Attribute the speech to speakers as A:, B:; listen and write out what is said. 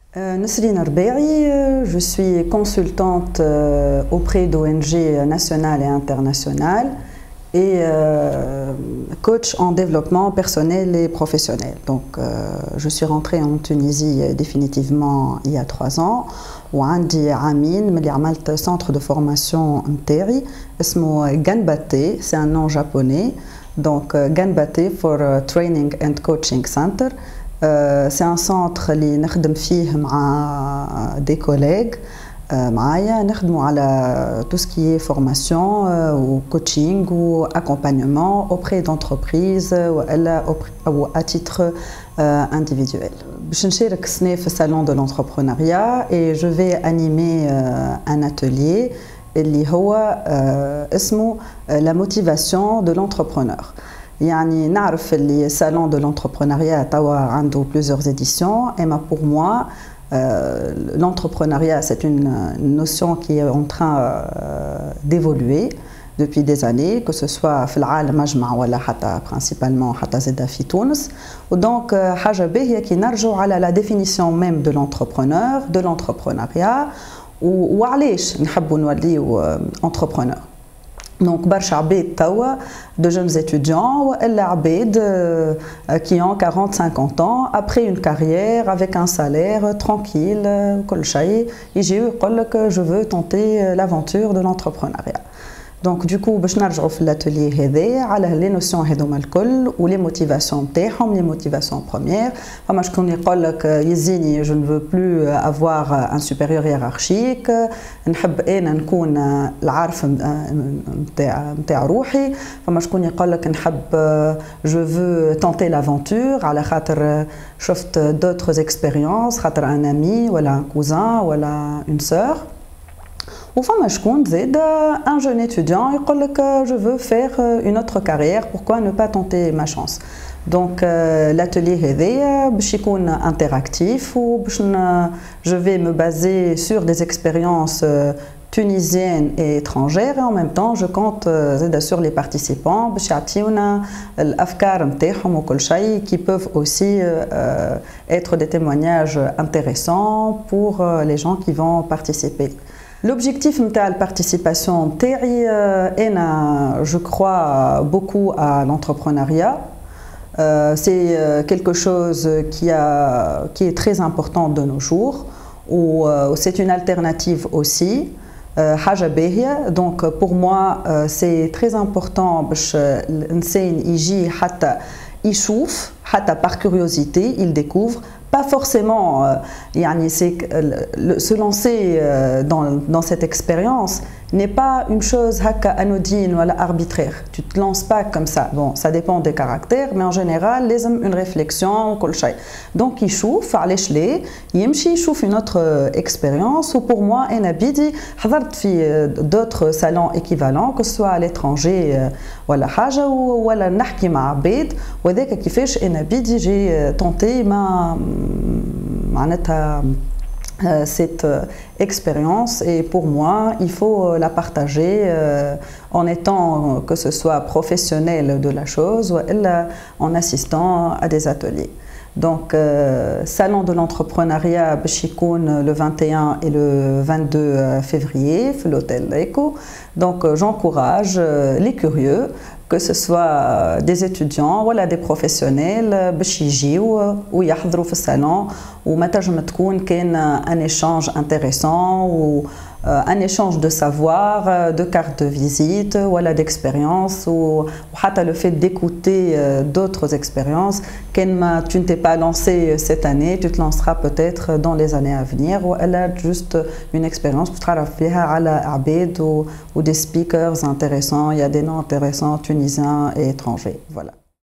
A: Nesrine Rbehi, je suis consultante auprès d'ONG nationales et internationales et coach en développement personnel et professionnel. Donc, je suis rentrée en Tunisie définitivement il y a 3 ans. وعندي عامين ملي عملت centre de formation نتاعي اسمه Ganbate, c'est un nom japonais. Donc Ganbate for Training and Coaching Center. C'est un centre اللي نخدم فيه مع des collègues معايا نخدموا على tout ce qui est formation ou coaching ou accompagnement auprès d'entreprises ou à titre individuel. باش نشارك السنة في salon de l'entrepreneuriat et je vais animer un atelier اللي هو اسمه la motivation de l'entrepreneur. يعني نعرف اللي salon de l'entrepreneuriat توا عنده plusieurs éditions et pour moi l'entrepreneuriat c'est une notion qui est en train d'évoluer depuis des années, que ce soit في العالم أجمع ولا حتى principalement حتى زادة في تونس. ودونك حاجة باهية كي نرجعوا على la définition même de l'entrepreneur, de l'entrepreneuriat وعلاش نحبوا نوليو entrepreneur. Donc, برشا عباد توا de jeunes étudiants والا عباد qui ont 40-50 ans après une carrière avec un salaire tranquille كل شيء يجيو يقول لك je veux tenter l'aventure de l'entrepreneuriat. Donc du coup باش نرجعوا في l'atelier هذايا على les notions هذوما الكل و les motivations نتاعهم les motivations premières. فما شكون يقول لك يزيني je ne veux plus avoir un supérieur hiérarchique, نحب انا نكون العارف نتاع روحي. فما شكون يقول لك نحب je veux tenter l'aventure على خاطر شفت d'autres expériences خاطر un ami ولا un cousin ولا une sœur. Ou femme شكون زاد un jeune étudiant يقول لك je veux faire une autre carrière, pourquoi ne pas tenter ma chance. Donc l'atelier هذايا باش يكون interactif و باش je vais me baser sur des expériences tunisiennes et étrangères et en même temps je compte sur les participants باش يعطيونا الافكار نتاعهم وكل شيء qui peuvent aussi être des témoignages intéressants pour les gens qui vont participer. L'objectif de la participation, je crois beaucoup à l'entrepreneuriat. C'est quelque chose qui est très important de nos jours, ou c'est une alternative aussi. Donc pour moi, c'est très important que l'enseigne يشوف حتى par curiosité, il découvre. Pas forcément, c'est se lancer dans cette expérience n'est pas une chose anodine ou arbitraire. Tu te lances pas comme ça. Bon, ça dépend des caractères, mais en général, les hommes une réflexion, كل شيء. Donc, il chauffe, علاش ليه يمشي يشوف une autre expérience. Ou pour moi, أنا بدي حضرت في d'autres salons équivalents, que ce soit à l'étranger ولا حاجة ولا نحكي مع عباد وذاك كيفاش أنا بدي j'ai tenté cette expérience et pour moi il faut la partager en étant que ce soit professionnel de la chose ou en assistant à des ateliers. Donc salon de l'entrepreneuriat le 21 et le 22 février في l'hôtel Eco. Donc j'encourage les curieux, que ce soit des étudiants ou des professionnels باش يجيو ويحضروا في الصالون وما تنجم تكون كان un échange intéressant ou un échange de savoir, de cartes de visite ou d'expérience ou le fait d'écouter d'autres expériences. Quand tu ne t'es pas lancé cette année, tu te lanceras peut-être dans les années à venir ou elle a juste une expérience pour travailler على عباد ou des speakers intéressants. Il y a des noms intéressants tunisiens et étrangers. Voilà.